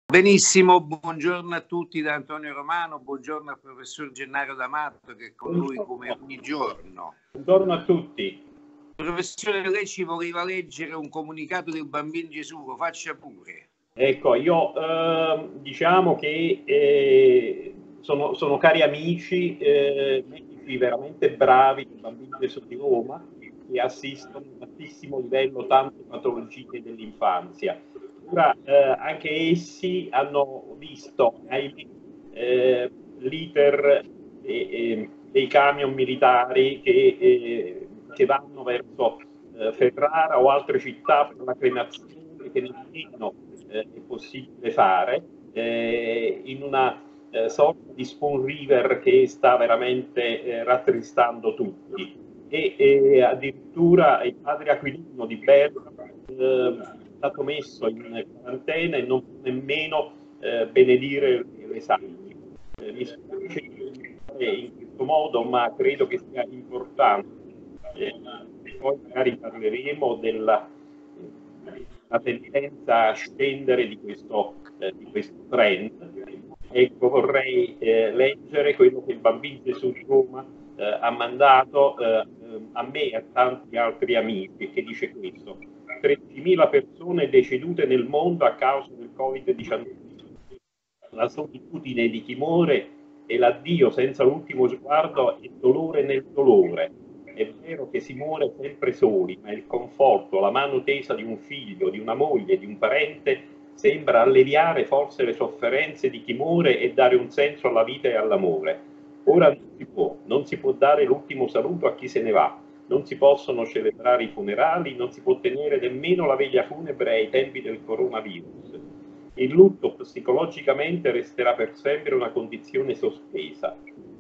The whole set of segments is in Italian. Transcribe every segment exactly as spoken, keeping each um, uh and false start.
Benissimo, buongiorno a tutti da Antonio Romano, buongiorno al professor Gennaro D'Amato che è con noi come ogni giorno. Buongiorno a tutti. Professore, lei ci voleva leggere un comunicato del Bambino Gesù, lo faccia pure. Ecco, io eh, diciamo che eh, sono, sono cari amici, eh, medici veramente bravi del Bambino Gesù di Roma, che assistono a un altissimo livello tante patologie dell'infanzia. Ora, eh, anche essi hanno visto eh, l'iter eh, dei camion militari che, eh, che vanno verso eh, Ferrara o altre città per la cremazione, che nemmeno eh, è possibile fare, eh, in una eh, sorta di Spoon River che sta veramente eh, rattristando tutti. E eh, addirittura il padre Aquilino di Bergamo eh, è stato messo in quarantena e non può nemmeno eh, benedire le saggi. Eh, mi spiace in questo modo, ma credo che sia importante. Eh, poi magari parleremo della la tendenza a scendere di questo, eh, di questo trend. Ecco, vorrei eh, leggere quello che il Bambino Gesù di Roma eh, ha mandato eh, a me e a tanti altri amici, che dice questo: tredicimila persone decedute nel mondo a causa del Covid diciannove. La solitudine di chi muore e l'addio senza l'ultimo sguardo è dolore nel dolore. È vero che si muore sempre soli, ma il conforto, la mano tesa di un figlio, di una moglie, di un parente sembra alleviare forse le sofferenze di chi muore e dare un senso alla vita e all'amore. Ora non si può, non si può dare l'ultimo saluto a chi se ne va, non si possono celebrare i funerali, non si può tenere nemmeno la veglia funebre ai tempi del coronavirus. Il lutto psicologicamente resterà per sempre una condizione sospesa.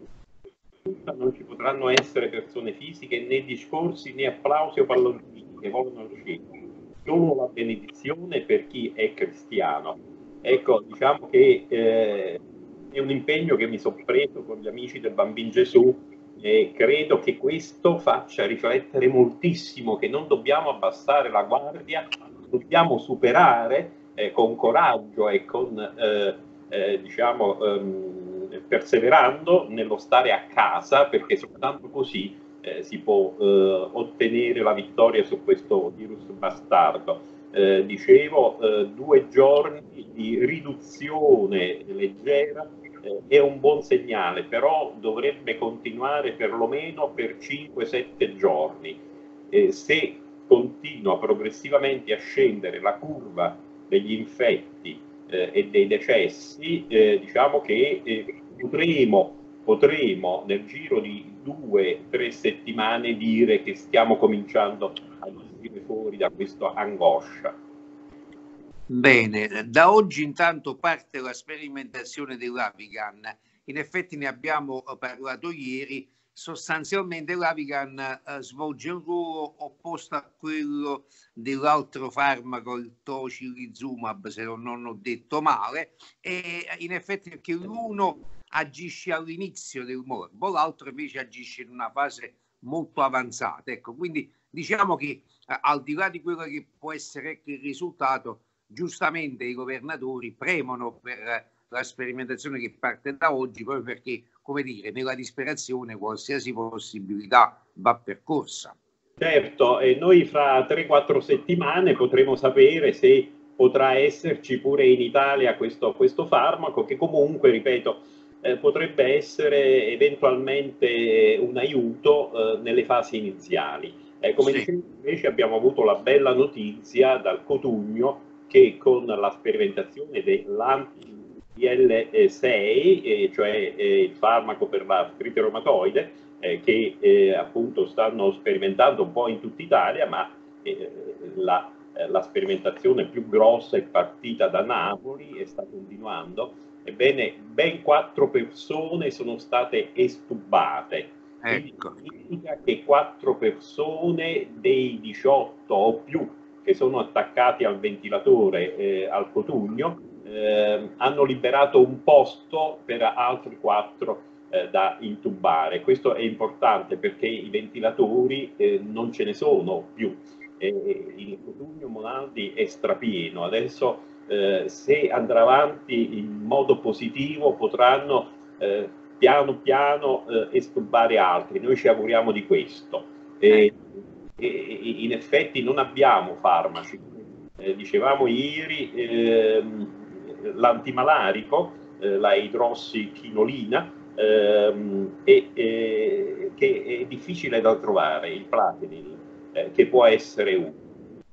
Non ci potranno essere persone fisiche, né discorsi, né applausi o palloncini che volano al cielo. Solo la benedizione per chi è cristiano. Ecco, diciamo che eh, è un impegno che mi sono preso con gli amici del Bambino Gesù e credo che questo faccia riflettere moltissimo, che non dobbiamo abbassare la guardia, dobbiamo superare eh, con coraggio e con, eh, eh, diciamo, ehm, perseverando nello stare a casa, perché soltanto così eh, si può eh, ottenere la vittoria su questo virus bastardo. Eh, dicevo, eh, due giorni di riduzione leggera eh, è un buon segnale, però dovrebbe continuare perlomeno per cinque sette giorni. Eh, se continua progressivamente a scendere la curva degli infetti eh, e dei decessi, eh, diciamo che eh, potremo, potremo nel giro di due tre settimane dire che stiamo cominciando a uscire fuori da questa angoscia. Bene, da oggi intanto parte la sperimentazione dell'Avigan. In effetti ne abbiamo parlato ieri. Sostanzialmente l'Avigan eh, svolge un ruolo opposto a quello dell'altro farmaco, il tocilizumab, se non ho detto male, e in effetti perché l'uno agisce all'inizio del morbo, l'altro invece agisce in una fase molto avanzata. Ecco, quindi diciamo che eh, al di là di quello che può essere il risultato, giustamente i governatori premono per la sperimentazione che parte da oggi, proprio perché, come dire, nella disperazione qualsiasi possibilità va percorsa. Certo, e noi fra tre quattro settimane potremo sapere se potrà esserci pure in Italia questo, questo farmaco, che comunque, ripeto, eh, potrebbe essere eventualmente un aiuto eh, nelle fasi iniziali. Eh, come sì. dicevo, invece abbiamo avuto la bella notizia dal Cotugno che con la sperimentazione dell'anti D L sei, eh, cioè eh, il farmaco per l'artrite reumatoide, eh, che eh, appunto stanno sperimentando un po' in tutta Italia, ma eh, la, eh, la sperimentazione più grossa è partita da Napoli e sta continuando. Ebbene, ben quattro persone sono state estubate. Ecco. Significa che quattro persone dei diciotto o più che sono attaccati al ventilatore eh, al Cotugno eh, hanno liberato un posto per altri quattro eh, da intubare. Questo è importante perché i ventilatori eh, non ce ne sono più. Eh, il Cotugno Monaldi è strapieno. Adesso eh, se andrà avanti in modo positivo potranno eh, piano piano eh, esturbare altri. Noi ci auguriamo di questo. E, e, in effetti non abbiamo farmaci. Eh, dicevamo ieri, ehm, l'antimalarico, eh, la idrossichinolina, ehm, e, e, che è difficile da trovare, il Plaquenil, eh, che può essere utile.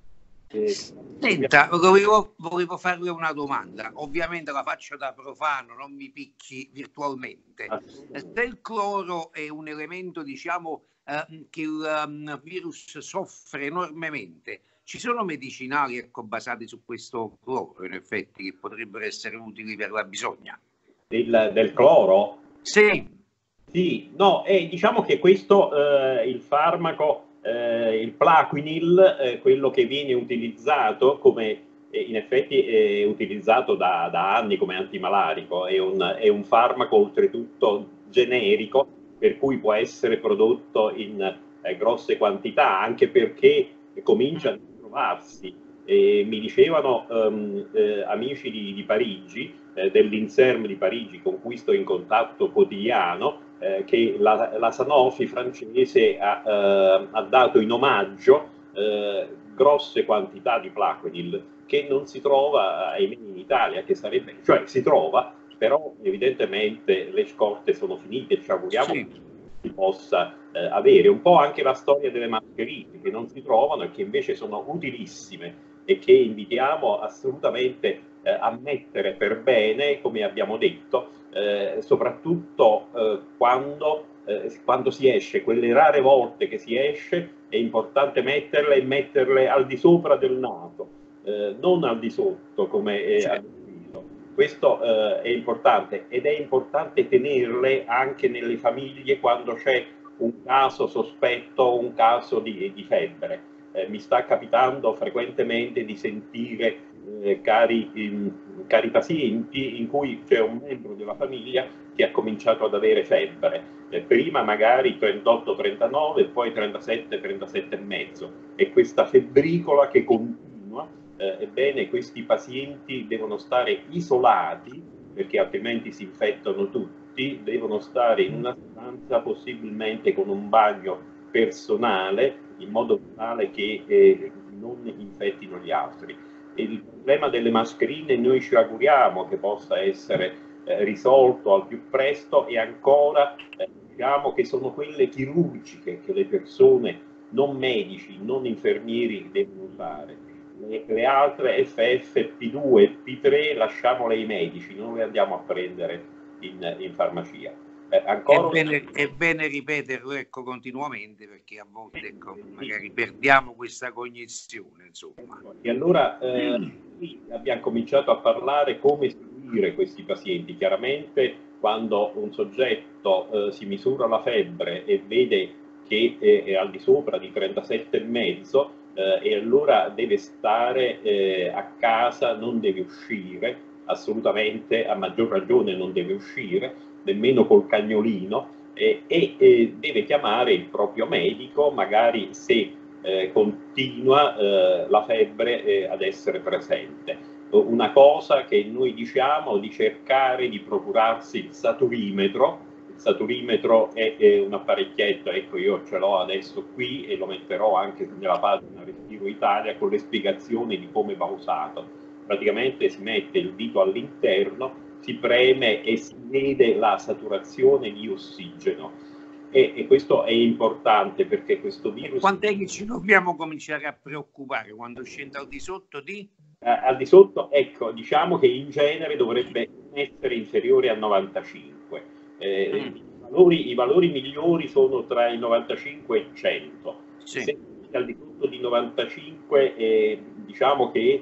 Eh, Senta, volevo, volevo farle una domanda, ovviamente la faccio da profano, non mi picchi virtualmente. Se il cloro è un elemento, diciamo, eh, che il um, virus soffre enormemente, ci sono medicinali, ecco, basati su questo cloro, in effetti, che potrebbero essere utili per la bisogna? Del, del cloro? Sì. Sì, no, eh, diciamo che questo, eh, il farmaco, eh, il Plaquenil, eh, quello che viene utilizzato come, eh, in effetti è utilizzato da, da anni come antimalarico, è un, è un farmaco oltretutto generico, per cui può essere prodotto in eh, grosse quantità, anche perché comincia a trovarsi. E mi dicevano um, eh, amici di, di Parigi, eh, dell'Inserm di Parigi, con cui sto in contatto quotidiano, eh, che la, la Sanofi francese ha, eh, ha dato in omaggio eh, grosse quantità di Plaquenil, che non si trova ahimè in Italia, che sarebbe, cioè si trova, però evidentemente le scorte sono finite, ci auguriamo sì. che si possa eh, avere. Un po' anche la storia delle mascherine, che non si trovano e che invece sono utilissime, e che invitiamo assolutamente eh, a mettere per bene, come abbiamo detto, eh, soprattutto eh, quando, eh, quando si esce, quelle rare volte che si esce, è importante metterle e metterle al di sopra del naso, eh, non al di sotto come è al viso. Questo eh, è importante, ed è importante tenerle anche nelle famiglie quando c'è un caso sospetto, un caso di, di febbre. Eh, mi sta capitando frequentemente di sentire eh, cari, in, cari pazienti in cui c'è un membro della famiglia che ha cominciato ad avere febbre, eh, prima magari trentotto trentanove, poi trentasette trentasette e mezzo, e questa febbricola che continua, eh, ebbene questi pazienti devono stare isolati, perché altrimenti si infettano tutti, devono stare in una stanza possibilmente con un bagno personale, in modo tale che eh, non infettino gli altri. E il problema delle mascherine noi ci auguriamo che possa essere eh, risolto al più presto, e ancora eh, diciamo che sono quelle chirurgiche che le persone non medici, non infermieri devono usare. Le, le altre F F P due e P tre lasciamole ai medici, non le andiamo a prendere in, in farmacia. Eh, ancora... è, bene, è bene ripeterlo, ecco, continuamente, perché a volte, ecco, magari perdiamo questa cognizione, insomma. E allora eh, abbiamo cominciato a parlare come seguire questi pazienti. Chiaramente quando un soggetto eh, si misura la febbre e vede che è, è al di sopra di trentasette e mezzo, eh, e allora deve stare eh, a casa, non deve uscire, assolutamente, a maggior ragione non deve uscire, nemmeno col cagnolino, eh, e eh, deve chiamare il proprio medico, magari se eh, continua eh, la febbre eh, ad essere presente. Una cosa che noi diciamo di cercare di procurarsi il saturimetro. Il saturimetro è, è un apparecchietto, ecco, io ce l'ho adesso qui e lo metterò anche nella pagina Respiro Italia con le spiegazioni di come va usato. Praticamente si mette il dito all'interno, si preme e si vede la saturazione di ossigeno, e, e questo è importante perché questo virus... Quant'è che ci dobbiamo cominciare a preoccupare quando scende al di sotto di? Eh, al di sotto, ecco, diciamo che in genere dovrebbe essere inferiore a novantacinque. Eh, mm. i, valori, I valori migliori sono tra i novantacinque e i cento. Sì. Se al di sotto di novantacinque, eh, diciamo che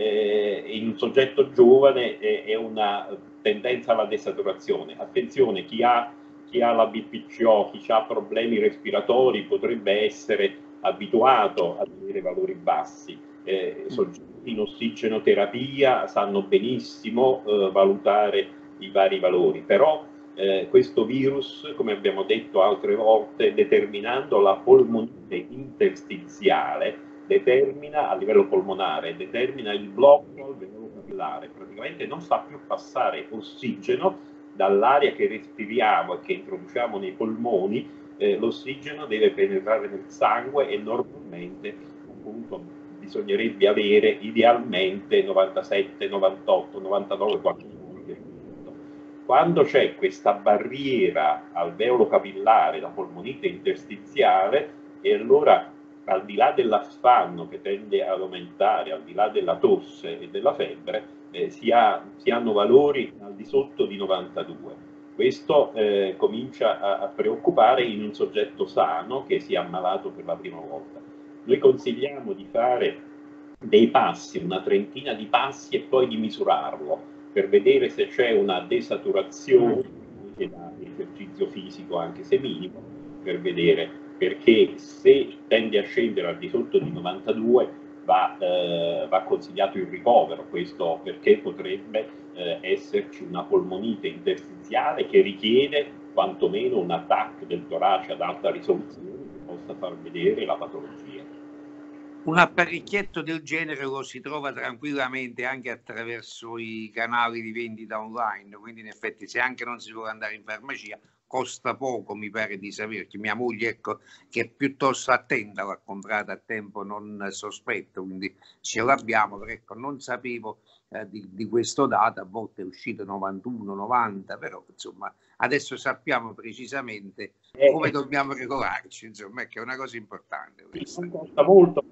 Eh, in un soggetto giovane eh, è una tendenza alla desaturazione. Attenzione, chi ha, chi ha la B P C O, chi ha problemi respiratori potrebbe essere abituato ad avere valori bassi. Eh, soggetti in ossigenoterapia sanno benissimo eh, valutare i vari valori, però eh, questo virus, come abbiamo detto altre volte, determinando la polmonite interstiziale, determina a livello polmonare, determina il blocco al veno capillare, praticamente non fa più passare ossigeno dall'aria che respiriamo e che introduciamo nei polmoni. Eh, l'ossigeno deve penetrare nel sangue e normalmente appunto bisognerebbe avere idealmente novantasette, novantotto, novantanove, qualcuno. Quando c'è questa barriera alveolo capillare, la polmonite interstiziale, e allora al di là dell'affanno che tende ad aumentare, al di là della tosse e della febbre, eh, si, ha, si hanno valori al di sotto di novantadue. Questo eh, comincia a, a preoccupare in un soggetto sano che si è ammalato per la prima volta. Noi consigliamo di fare dei passi, una trentina di passi, e poi di misurarlo per vedere se c'è una desaturazione anche da esercizio fisico, anche se minimo, per vedere, perché se tende a scendere al di sotto di novantadue va, eh, va consigliato il ricovero. Questo perché potrebbe eh, esserci una polmonite interstiziale che richiede quantomeno un attacco del torace ad alta risoluzione che possa far vedere la patologia. Un apparecchietto del genere lo si trova tranquillamente anche attraverso i canali di vendita online, quindi in effetti se anche non si vuole andare in farmacia costa poco, mi pare di sapere, che mia moglie, ecco, che è piuttosto attenta, l'ha comprata a tempo non sospetto, quindi ce l'abbiamo, però ecco, non sapevo eh, di, di questo dato, a volte è uscito novantuno, novanta, però insomma adesso sappiamo precisamente come dobbiamo regolarci, insomma, che è una cosa importante questa. Non costa molto,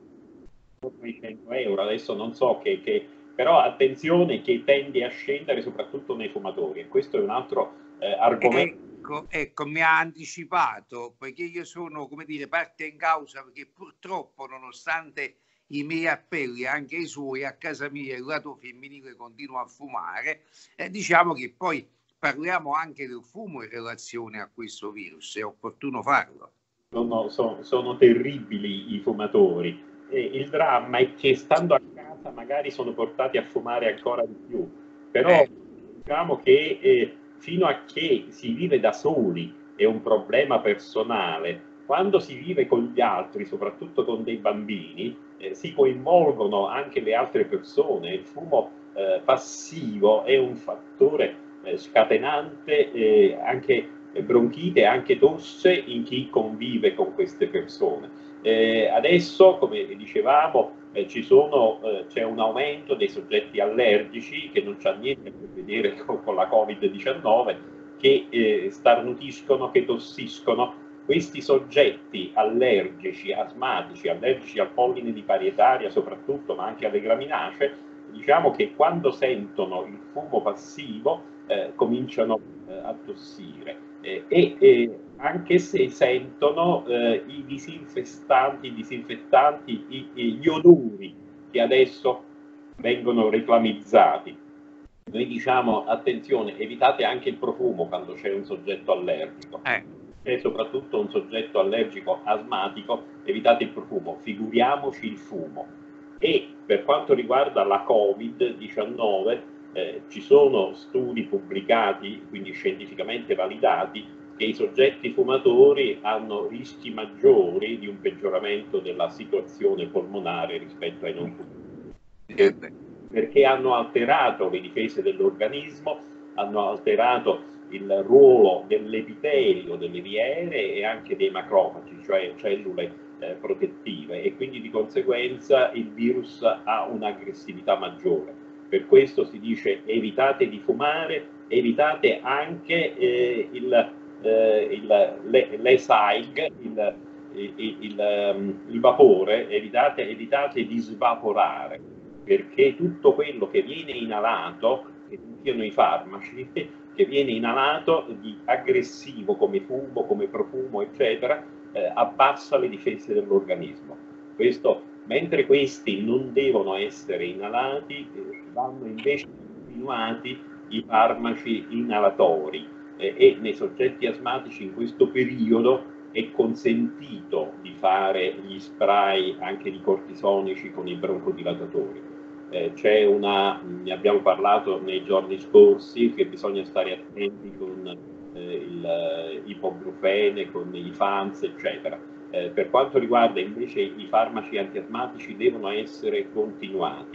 cento euro, adesso non so che, che, però attenzione che tende a scendere soprattutto nei fumatori, e questo è un altro eh, argomento. Ecco, ecco, mi ha anticipato, poiché io sono, come dire, parte in causa, perché purtroppo nonostante i miei appelli, anche i suoi, a casa mia il lato femminile continua a fumare, eh, diciamo che poi parliamo anche del fumo in relazione a questo virus, è opportuno farlo. Sono, sono, sono terribili i fumatori. E il dramma è che stando a casa magari sono portati a fumare ancora di più, però eh. diciamo che eh, fino a che si vive da soli è un problema personale. Quando si vive con gli altri, soprattutto con dei bambini, eh, si coinvolgono anche le altre persone. Il fumo eh, passivo è un fattore eh, scatenante eh, anche bronchite e anche tosse in chi convive con queste persone. Eh, adesso, come dicevamo, eh, ci sono, eh, c'è un aumento dei soggetti allergici che non c'ha niente a che vedere con, con la Covid diciannove, che eh, starnutiscono, che tossiscono. Questi soggetti allergici, asmatici, allergici al polline di parietaria soprattutto, ma anche alle graminacee, diciamo che quando sentono il fumo passivo eh, cominciano eh, a tossire. Eh, e eh, anche se sentono eh, i disinfestanti, i disinfettanti, i, gli odori che adesso vengono reclamizzati. Noi diciamo attenzione, evitate anche il profumo quando c'è un soggetto allergico. Eh. E soprattutto un soggetto allergico asmatico, evitate il profumo, figuriamoci il fumo. E per quanto riguarda la Covid diciannove, Eh, ci sono studi pubblicati, quindi scientificamente validati, che i soggetti fumatori hanno rischi maggiori di un peggioramento della situazione polmonare rispetto ai non fumatori, perché hanno alterato le difese dell'organismo, hanno alterato il ruolo dell'epitelio, delle viere e anche dei macrofagi, cioè cellule eh, protettive, e quindi di conseguenza il virus ha un'aggressività maggiore. Per questo si dice evitate di fumare, evitate anche eh, il, eh, il, l'E S A I G, il, il, il, il vapore, evitate, evitate di svaporare, perché tutto quello che viene inalato, che siano i farmaci, che viene inalato di aggressivo come fumo, come profumo, eccetera, eh, abbassa le difese dell'organismo. Questo, mentre questi non devono essere inalati, eh, vanno invece continuati i farmaci inalatori eh, e nei soggetti asmatici in questo periodo è consentito di fare gli spray anche di cortisonici con i broncodilatatori. Eh, c'è una, ne abbiamo parlato nei giorni scorsi, che bisogna stare attenti con eh, il ibuprofene, con i Fans, eccetera. Eh, per quanto riguarda invece i farmaci antiasmatici, devono essere continuati.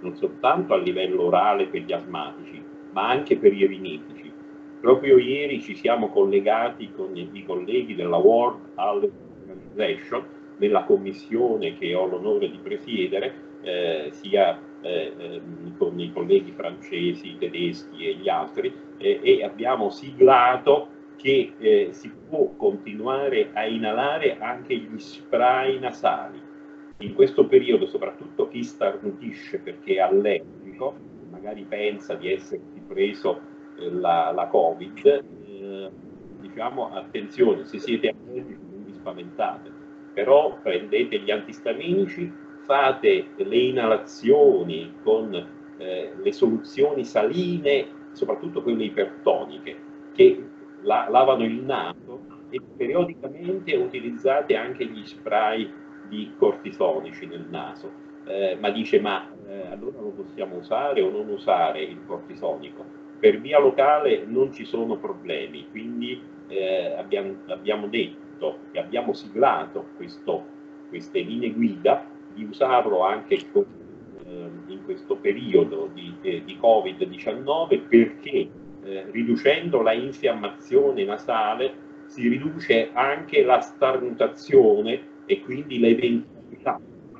non soltanto a livello orale per gli asmatici, ma anche per i rinitici. Proprio ieri ci siamo collegati con i colleghi della World Health Organization, nella commissione che ho l'onore di presiedere, eh, sia eh, eh, con i colleghi francesi, tedeschi e gli altri, eh, e abbiamo siglato che eh, si può continuare a inalare anche gli spray nasali. In questo periodo, soprattutto chi starnutisce perché è allergico, magari pensa di essersi preso eh, la, la Covid, eh, diciamo attenzione, se siete allergici non vi spaventate, però prendete gli antistaminici, fate le inalazioni con eh, le soluzioni saline, soprattutto quelle ipertoniche, che la, lavano il naso, e periodicamente utilizzate anche gli spray di cortisonici nel naso. Eh, ma dice, ma eh, allora lo possiamo usare o non usare il cortisonico? Per via locale non ci sono problemi, quindi eh, abbiamo, abbiamo detto e abbiamo siglato questo, queste linee guida di usarlo anche con, eh, in questo periodo di, eh, di Covid diciannove, perché eh, riducendo la infiammazione nasale si riduce anche la starnutazione e quindi l'eventualità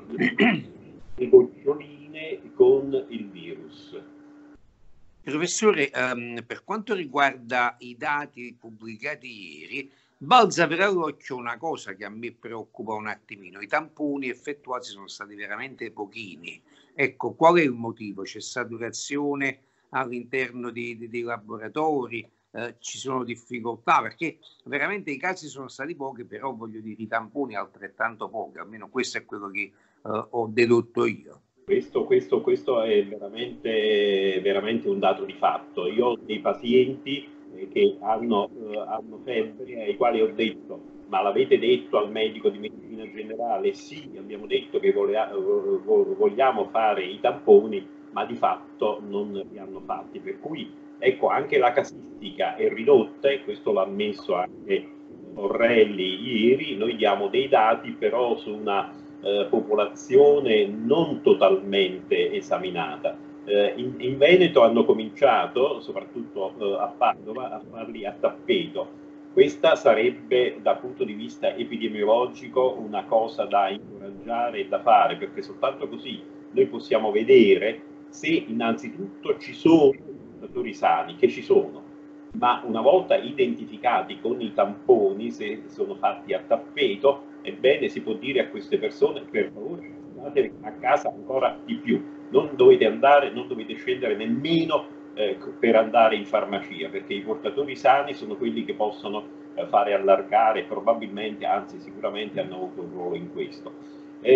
di goccioline con il virus. Professore, um, per quanto riguarda i dati pubblicati ieri, balza per all'occhio una cosa che a me preoccupa un attimino. I tamponi effettuati sono stati veramente pochini. Ecco, qual è il motivo? C'è saturazione all'interno dei, dei, dei laboratori? Eh, ci sono difficoltà? Perché veramente i casi sono stati pochi, però voglio dire, i tamponi altrettanto pochi, almeno questo è quello che uh, ho dedotto io. Questo, questo, questo è veramente, veramente un dato di fatto. Io ho dei pazienti che hanno, eh, hanno febbre, ai quali ho detto: ma l'avete detto al medico di medicina generale? Sì, abbiamo detto che volea, vogliamo fare i tamponi, ma di fatto non li hanno fatti. Per cui ecco, anche la casistica è ridotta, e questo l'ha ammesso anche Orrelli ieri. Noi diamo dei dati però su una Eh, popolazione non totalmente esaminata. Eh, in, in Veneto hanno cominciato, soprattutto eh, a Padova, a farli a tappeto. Questa sarebbe, dal punto di vista epidemiologico, una cosa da incoraggiare e da fare, perché soltanto così noi possiamo vedere se innanzitutto ci sono i portatori sani, che ci sono, ma una volta identificati con i tamponi, se sono fatti a tappeto, ebbene si può dire a queste persone: per favore state a casa ancora di più, non dovete andare, non dovete scendere nemmeno eh, per andare in farmacia, perché i portatori sani sono quelli che possono eh, fare allargare, probabilmente, anzi sicuramente hanno avuto un ruolo in questo.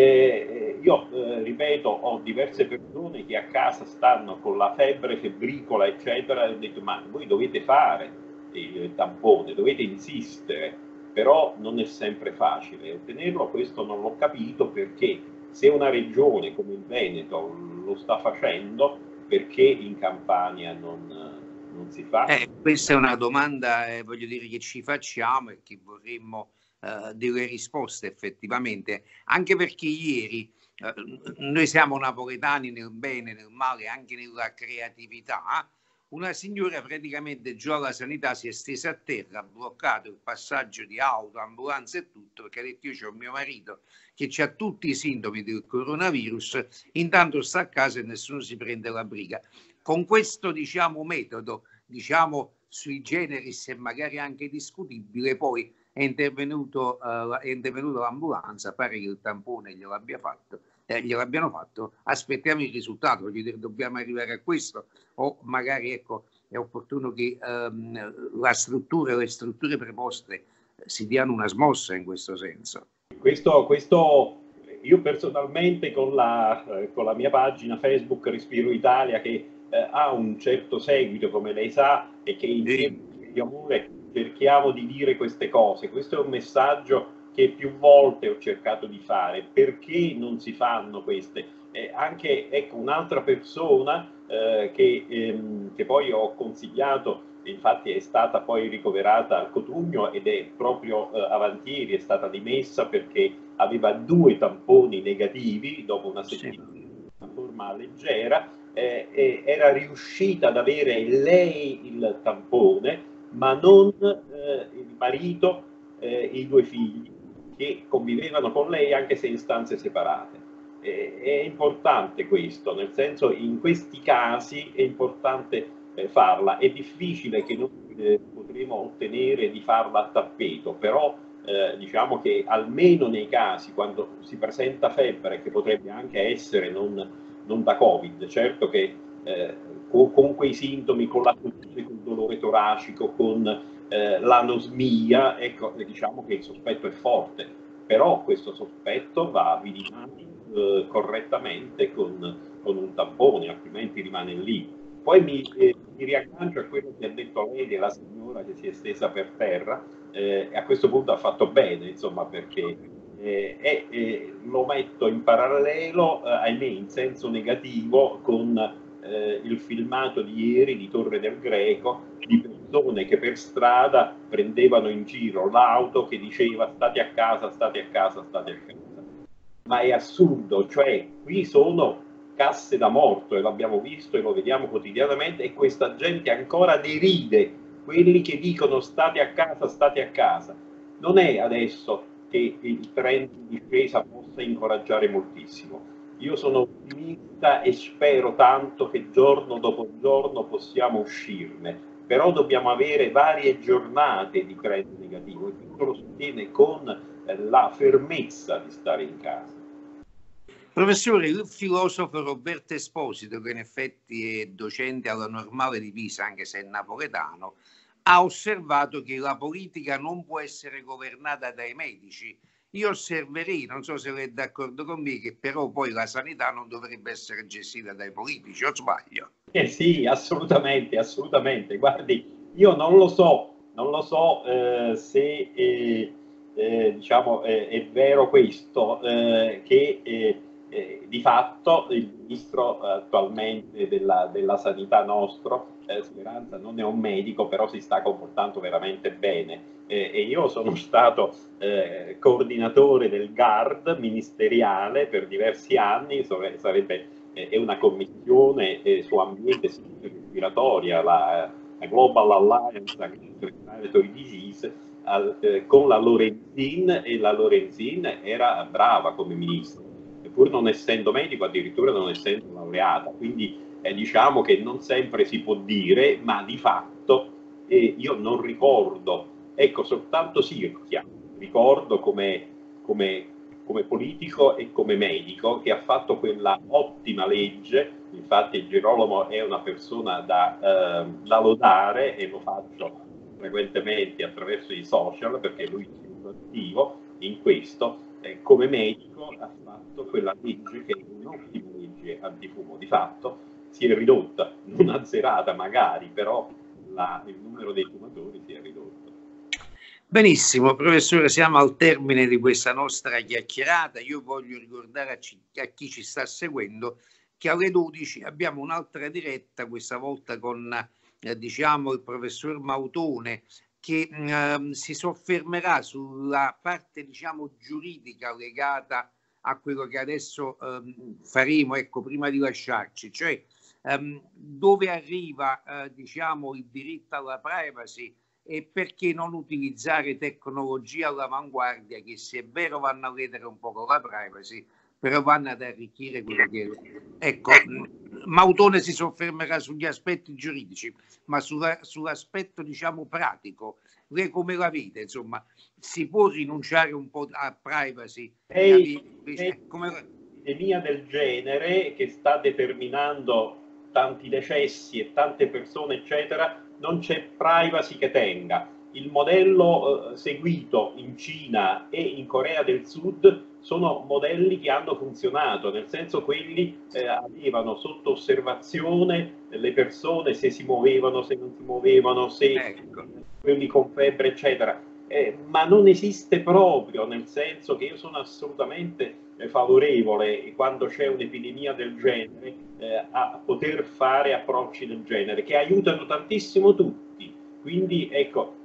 Eh, io eh, ripeto, ho diverse persone che a casa stanno con la febbre, febbricola eccetera, e ho detto: ma voi dovete fare il tampone, dovete insistere, però non è sempre facile ottenerlo. Questo non l'ho capito, perché se una regione come il Veneto lo sta facendo, perché in Campania non, non si fa? Eh, questa è una domanda, eh, voglio dire, che ci facciamo e che vorremmo Uh, delle risposte effettivamente, anche perché ieri uh, noi siamo napoletani nel bene, nel male, anche nella creatività. Una signora praticamente giù alla sanità si è stesa a terra, ha bloccato il passaggio di auto, ambulanze e tutto, perché ha detto: io c'ho mio marito che ha tutti i sintomi del coronavirus, intanto sta a casa e nessuno si prende la briga. Con questo, diciamo, metodo, diciamo, sui generis e magari anche discutibile, poi è intervenuto uh, è intervenuta l'ambulanza, pare che il tampone glielo abbia fatto, eh, gliel'abbiano fatto, aspettiamo il risultato. Voglio dire, dobbiamo arrivare a questo, o magari, ecco, è opportuno che um, la struttura, le strutture preposte si diano una smossa in questo senso. Questo, questo io personalmente con la, eh, con la mia pagina Facebook Respiro Italia, che eh, ha un certo seguito, come lei sa, e che insieme di amore cerchiamo di dire queste cose. Questo è un messaggio che più volte ho cercato di fare. Perché non si fanno queste? Eh, anche, ecco, un'altra persona eh, che, ehm, che poi ho consigliato, infatti è stata poi ricoverata al Cotugno, ed è proprio eh, avantieri, è stata dimessa perché aveva due tamponi negativi dopo una settimana. Sì. forma leggera, eh, eh, era riuscita ad avere lei il tampone, ma non eh, il marito e i due figli che convivevano con lei anche se in stanze separate. Eh, è importante questo, nel senso, in questi casi è importante eh, farla. È difficile che noi eh, potremo ottenere di farla a tappeto, però eh, diciamo che almeno nei casi quando si presenta febbre, che potrebbe anche essere non, non da Covid, certo che eh, con, con quei sintomi, con la con il dolore toracico, con eh, l'anosmia, ecco, diciamo che il sospetto è forte, però questo sospetto va vidimato eh, correttamente con, con un tampone, altrimenti rimane lì. Poi mi, eh, mi riaggancio a quello che ha detto lei della signora che si è stesa per terra, eh, e a questo punto ha fatto bene, insomma, perché eh, e eh, lo metto in parallelo, eh, ahimè, in senso negativo, con eh, il filmato di ieri di Torre del Greco, di persone che per strada prendevano in giro l'auto che diceva state a casa, state a casa, state a casa. Ma è assurdo, cioè qui sono casse da morto e l'abbiamo visto e lo vediamo quotidianamente e questa gente ancora deride quelli che dicono state a casa, state a casa. Non è adesso che il trend di spesa possa incoraggiare moltissimo. Io sono ottimista e spero tanto che giorno dopo giorno possiamo uscirne, però dobbiamo avere varie giornate di trend negativo e questo lo si ottiene con la fermezza di stare in casa. Professore, il filosofo Roberto Esposito, che in effetti è docente alla Normale di Pisa, anche se è napoletano, ha osservato che la politica non può essere governata dai medici. Io osserverei, non so se lei è d'accordo con me, che però poi la sanità non dovrebbe essere gestita dai politici, o sbaglio? Eh sì, assolutamente, assolutamente. Guardi, io non lo so, non lo so eh, se eh, eh, diciamo, eh, è vero questo, eh, che eh, eh, di fatto il ministro attualmente della, della sanità nostro, eh, Speranza, non è un medico, però si sta comportando veramente bene. Eh, e io sono stato eh, coordinatore del G A R D ministeriale per diversi anni, sarebbe è una commissione eh, su ambiente e salute respiratoria, la, la Global Alliance Against Respiratory Disease, al, eh, con la Lorenzin, e la Lorenzin era brava come ministro, pur non essendo medico, addirittura non essendo laureata, quindi eh, diciamo che non sempre si può dire, ma di fatto eh, io non ricordo, ecco, soltanto Sirchia, ricordo come, come come politico e come medico, che ha fatto quella ottima legge. Infatti Girolamo è una persona da, eh, da lodare e lo faccio frequentemente attraverso i social perché lui è molto attivo in questo. Eh, come medico ha fatto quella legge che è un'ottima legge antifumo. Di fatto si è ridotta, non azzerata magari, però la, il numero dei fumatori si è ridotto. Benissimo, professore, siamo al termine di questa nostra chiacchierata. Io voglio ricordare a, ci, a chi ci sta seguendo che alle dodici abbiamo un'altra diretta, questa volta con eh, diciamo il professor Mautone, che eh, si soffermerà sulla parte diciamo giuridica legata a quello che adesso eh, faremo, ecco, prima di lasciarci, cioè ehm, dove arriva eh, diciamo il diritto alla privacy e perché non utilizzare tecnologie all'avanguardia che, se è vero, vanno a ledere un po' con la privacy, però vanno ad arricchire quello che è. Ecco, Mautone si soffermerà sugli aspetti giuridici, ma sulla, sull'aspetto diciamo pratico. Lei come la vede? Insomma, si può rinunciare un po' a privacy? È un'epidemia del genere che sta determinando tanti decessi e tante persone, eccetera. Non c'è privacy che tenga. Il modello eh, seguito in Cina e in Corea del Sud sono modelli che hanno funzionato, nel senso quelli eh, avevano sotto osservazione le persone, se si muovevano, se non si muovevano, se ecco. quelli con febbre, eccetera. Eh, ma non esiste proprio, nel senso che io sono assolutamente eh, favorevole quando c'è un'epidemia del genere eh, a poter fare approcci del genere che aiutano tantissimo tutti. Quindi ecco,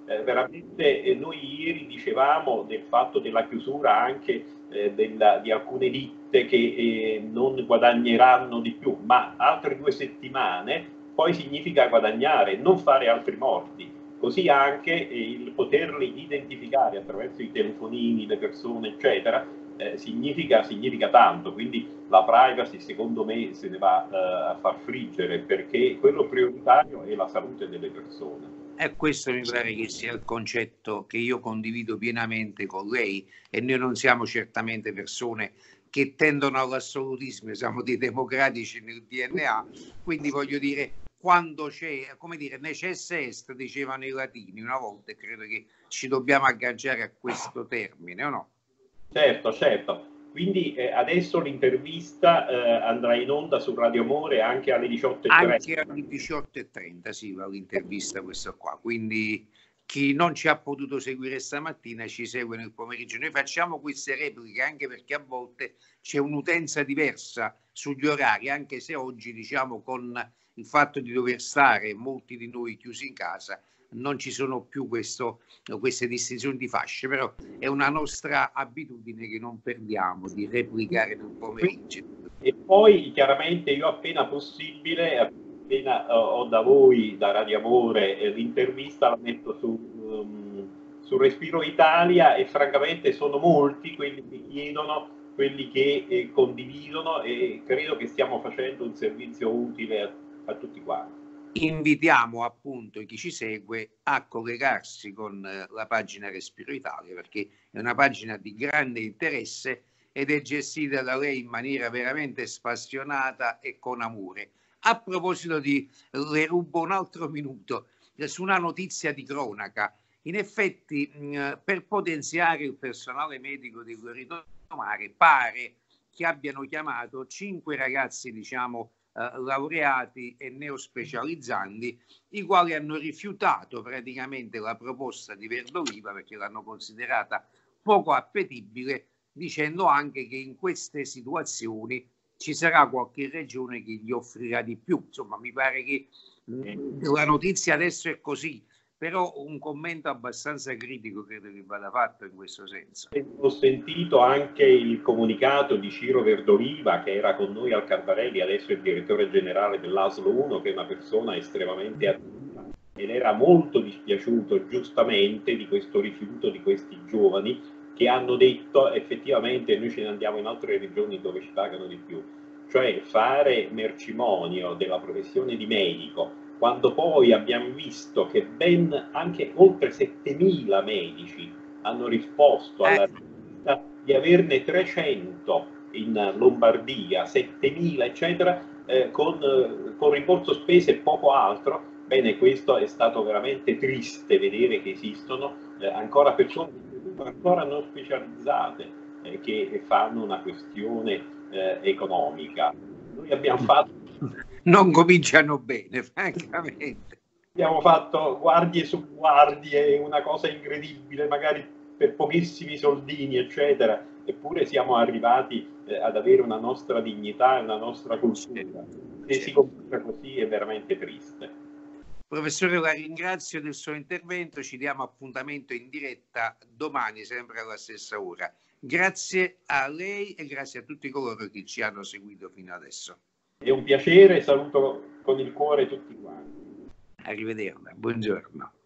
eh, veramente eh, noi ieri dicevamo del fatto della chiusura anche eh, della, di alcune ditte che eh, non guadagneranno di più, ma altre due settimane poi significa guadagnare, non fare altri morti. Così anche eh, il poterli identificare attraverso i telefonini, le persone, eccetera, eh, significa, significa tanto. Quindi la privacy, secondo me, se ne va eh, a far friggere, perché quello prioritario è la salute delle persone. E questo mi pare che sia il concetto che io condivido pienamente con lei, e noi non siamo certamente persone che tendono all'assolutismo, siamo dei democratici nel D N A, quindi voglio dire, quando c'è, come dire, necesse est, dicevano i latini una volta, e credo che ci dobbiamo agganciare a questo termine, o no? Certo, certo. Quindi eh, adesso l'intervista eh, andrà in onda su Radio Amore anche alle diciotto e trenta. Anche alle diciotto e trenta, sì, va l'intervista questa qua. Quindi chi non ci ha potuto seguire stamattina ci segue nel pomeriggio. Noi facciamo queste repliche anche perché a volte c'è un'utenza diversa sugli orari, anche se oggi, diciamo, con il fatto di dover stare molti di noi chiusi in casa, non ci sono più questo, queste distinzioni di fasce, però è una nostra abitudine che non perdiamo di replicare nel pomeriggio. E poi chiaramente io appena possibile, appena ho da voi, da Radio Amore, eh, l'intervista la metto su, um, su Respiro Italia, e francamente sono molti quelli che chiedono, quelli che eh, condividono, e credo che stiamo facendo un servizio utile a, a tutti quanti. Invitiamo appunto chi ci segue a collegarsi con eh, la pagina Respiro Italia, perché è una pagina di grande interesse ed è gestita da lei in maniera veramente spassionata e con amore. A proposito di, le rubo un altro minuto, eh, su una notizia di cronaca. In effetti mh, per potenziare il personale medico di Guerrito Mare pare che abbiano chiamato cinque ragazzi, diciamo, Uh, laureati e neospecializzanti, i quali hanno rifiutato praticamente la proposta di Verdoliva perché l'hanno considerata poco appetibile, dicendo anche che in queste situazioni ci sarà qualche regione che gli offrirà di più. Insomma, mi pare che mh, la notizia adesso è così, però un commento abbastanza critico credo che vada fatto in questo senso. Ho sentito anche il comunicato di Ciro Verdoliva, che era con noi al Cardarelli, adesso è il direttore generale dell'A S L uno, che è una persona estremamente attiva, ed era molto dispiaciuto giustamente di questo rifiuto di questi giovani che hanno detto effettivamente noi ce ne andiamo in altre regioni dove ci pagano di più. Cioè fare mercimonio della professione di medico, quando poi abbiamo visto che ben anche oltre settemila medici hanno risposto alla richiesta di averne trecento in Lombardia, settemila eccetera, eh, con, eh, con rimborso spese e poco altro. Bene, questo è stato veramente triste vedere che esistono eh, ancora persone ancora non specializzate eh, che fanno una questione eh, economica. Noi abbiamo fatto non cominciano bene, francamente. Abbiamo fatto guardie su guardie, una cosa incredibile, magari per pochissimi soldini, eccetera, eppure siamo arrivati eh, ad avere una nostra dignità e una nostra cultura. Se si comincia così è veramente triste. Professore, la ringrazio del suo intervento, ci diamo appuntamento in diretta domani, sempre alla stessa ora. Grazie a lei e grazie a tutti coloro che ci hanno seguito fino adesso. È un piacere, saluto con il cuore tutti quanti. Arrivederla, buongiorno.